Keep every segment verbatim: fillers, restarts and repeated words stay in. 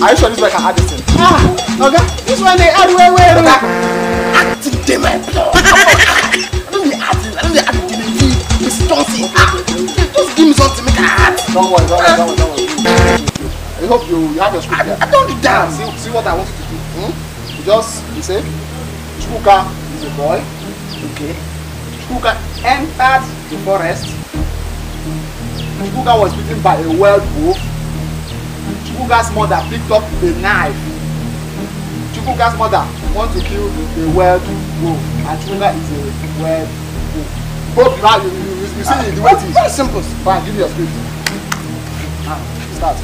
Are you sure this one can add this thing? Ah, okay. This one they add where where? Okay. Acting them my blood. I don't be acting. I don't be acting. It's something. Just give me something make I act. Don't worry, don't worry, don't worry, don't worry. I hope you, you have your script there. I don't do that. See, see what I want you to do. Hmm? You just, you say, Chukwuka is a boy. Okay. Chukwuka entered the forest. Chukwuka was beaten by a wild wolf. Chukwuka's mother picked up a knife. Chukwuka's mother wants to kill the, the wild wolf. And Chukwuka is a wild wolf. Hope you have, you, you, you, you see uh, the way it is. Very simple. Fine, give me your script. Now, start.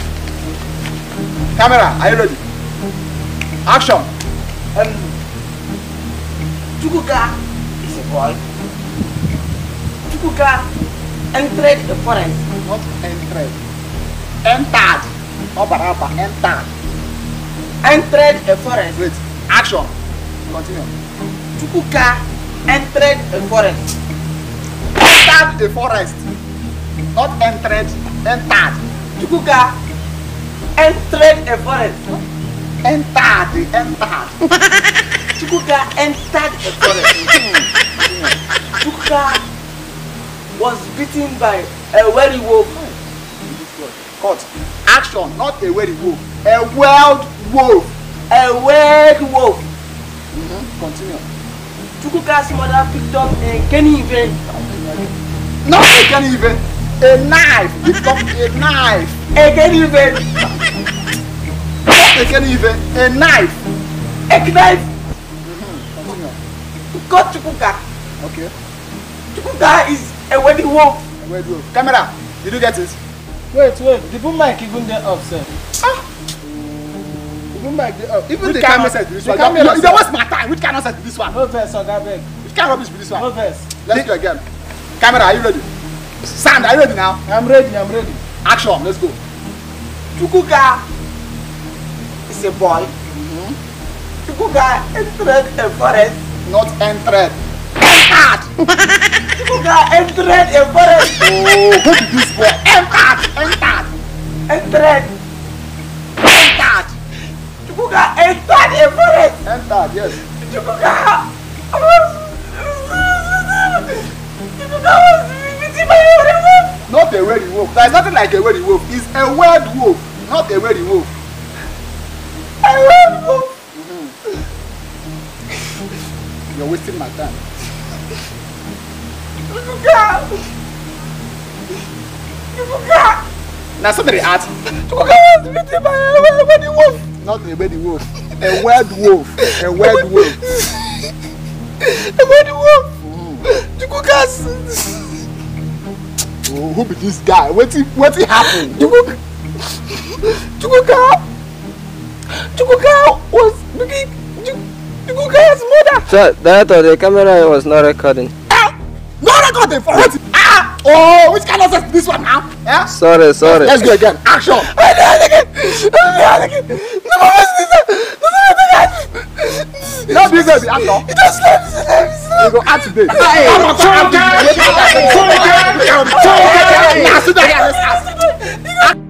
Camera, are you ready? Action. Um, Chukwuka is a boy. Chukwuka entered the forest. Not entered. Entered. Obaraba, entered. Entered a forest. Wait. Action. Continue. Chukwuka entered a forest. Entered a forest. Not entered. Entered. Chukwuka entered a forest. Entered. Entered. Chukwuka entered a forest. Chukwuka was beaten by a werewolf. Cut. Action, not a werewolf. A wild wolf. A wild wolf. Mm-hmm. Continue. Chukwuka's mother picked up a Kenny event. Not a Kenny event. A knife. Picked up a knife. A Kenny event. Not a Kenny event. A knife. A knife. Mm-hmm. Continue. To cut Chukwuka. Okay. Chukwuka is a wild wolf. A wild wolf. Camera, did you get it? Wait, wait. The boom mic even there up, sir. Ah. The boom mic there up. Even which the camera set this one. You don't waste my time. Which camera set this one? No verse, Oga beg. Which camera rubbish be this one? No verse. Let's do it again. Camera, are you ready? Sound, are you ready now? I'm ready. I'm ready. Action. Let's go. Chukwuka is a boy. Mm-hmm. Chukwuka entered a forest. Not entered. Entered. Chukwuka entered a forest. Oh, who did this boy? Entered. Entered. Entered. Entered. Chukwuka entered a forest. Entered, yes. Chukwuka was. Chukwuka was beaten by a werewolf. Not a werewolf. There is nothing like a werewolf. It's a wild wolf, not a werewolf. A wild wolf. Mm-hmm. You're wasting my time. Chukwuka! Chukwuka! Now somebody asked. Chukwuka was beaten by a wild wolf. Not a wild wolf. A wild wolf. A wild wolf. A wild wolf. Chukwuka. Oh, who be this guy? What what happened? Chukwuka. Chukwuka. Chukwuka was beating Chukwuka's mother. Sir, that or the camera was not recording. No recording for what? Ah! Oh, which kind of stuff is this one now? Yeah? Sorry, sorry. Let's go again. Action! Not this is the actor. It does not. You go act today. Hey!